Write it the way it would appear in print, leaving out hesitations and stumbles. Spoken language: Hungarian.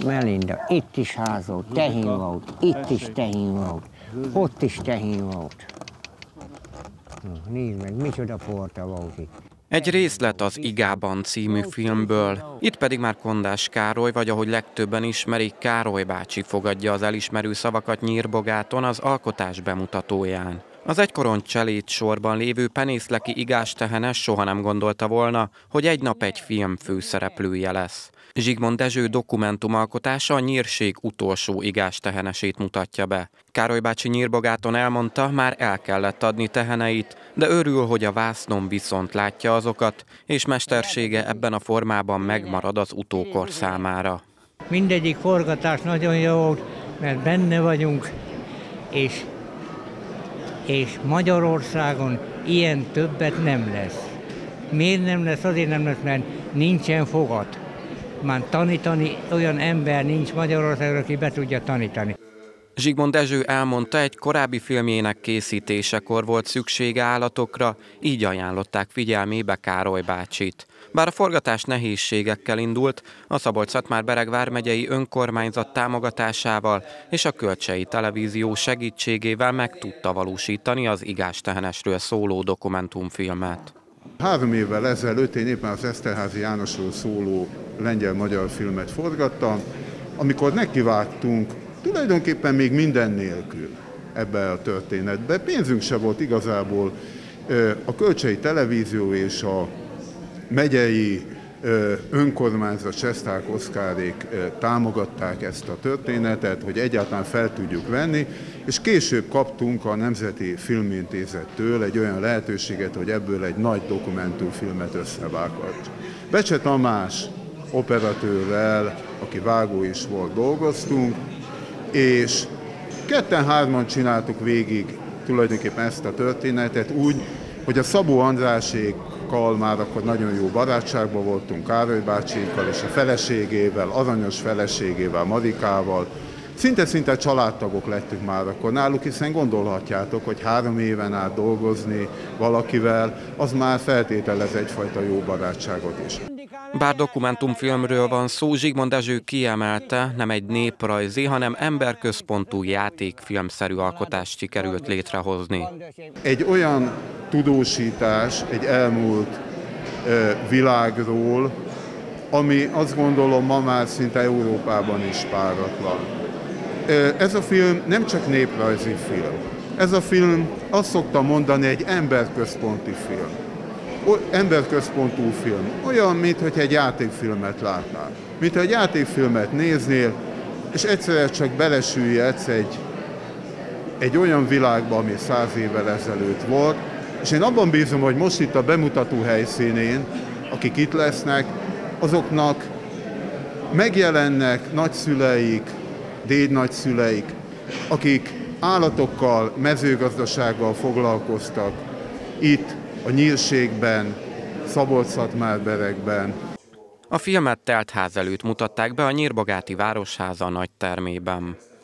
Melinda, itt is ház volt, tehén volt, itt is tehén volt, ott is tehén volt. Nézd meg, micsoda porta volt itt. Egy részlet az Igában című filmből. Itt pedig már Kondás Károly, vagy ahogy legtöbben ismerik, Károly bácsi fogadja az elismerő szavakat Nyírbogáton az alkotás bemutatóján. Az egykoron cselét sorban lévő penészleki igástehenes soha nem gondolta volna, hogy egy nap egy film főszereplője lesz. Zsigmond Dezső dokumentumalkotása a nyírség utolsó igástehenesét mutatja be. Károly bácsi Nyírbogáton elmondta, már el kellett adni teheneit, de örül, hogy a vásznon viszont látja azokat, és mestersége ebben a formában megmarad az utókor számára. Mindegyik forgatás nagyon jó volt, mert benne vagyunk, és Magyarországon ilyen többet nem lesz. Miért nem lesz? Azért nem lesz, mert nincsen fogat. Már tanítani olyan ember nincs Magyarországon, aki be tudja tanítani. Zsigmond Dezső elmondta, egy korábbi filmjének készítésekor volt szüksége állatokra, így ajánlották figyelmébe Károly bácsit. Bár a forgatás nehézségekkel indult, a Szabolcs-Szatmár-Bereg vármegyei önkormányzat támogatásával és a Kölcsei Televízió segítségével meg tudta valósítani az igástehenesről szóló dokumentumfilmet. 3 évvel ezelőtt én éppen az Eszterházy Jánosról szóló lengyel-magyar filmet forgattam, amikor nekivágtunk tulajdonképpen még minden nélkül ebbe a történetbe. Pénzünk se volt igazából. A Kölcsei Televízió és a megyei önkormányzat, Sesták Oszkárék támogatták ezt a történetet, hogy egyáltalán fel tudjuk venni, és később kaptunk a Nemzeti Filmintézettől egy olyan lehetőséget, hogy ebből egy nagy dokumentumfilmet összevághassunk. Becse Tamás operatőrrel, aki vágó is volt, dolgoztunk, és 2-3-an csináltuk végig tulajdonképpen ezt a történetet úgy, hogy a Szabó Andrásékkal már akkor nagyon jó barátságban voltunk, Károly bácsikkal és a feleségével, aranyos feleségével, Marikával. Szinte családtagok lettünk már akkor náluk, hiszen gondolhatjátok, hogy 3 éven át dolgozni valakivel, az már feltételez egyfajta jó barátságot is. Bár dokumentumfilmről van szó, Zsigmond Dezső kiemelte, nem egy néprajzi, hanem emberközpontú játékfilmszerű alkotást sikerült létrehozni. Egy olyan tudósítás egy elmúlt világról, ami azt gondolom ma már szinte Európában is páratlan. Ez a film nem csak néprajzi film. Ez a film, azt szoktam mondani, egy emberközponti film. Emberközpontú film. Olyan, mintha egy játékfilmet látnál. Mintha egy játékfilmet néznél, és egyszerűen csak belesüllyedsz egy olyan világba, ami 100 évvel ezelőtt volt, és én abban bízom, hogy most itt a bemutató helyszínén, akik itt lesznek, azoknak megjelennek nagyszüleik, dédnagyszüleik, akik állatokkal, mezőgazdasággal foglalkoztak itt, a nyírségben, Szabolcs-Szatmár-Beregben. A filmet teltház előtt mutatták be a Nyírbogáti Városháza nagytermében.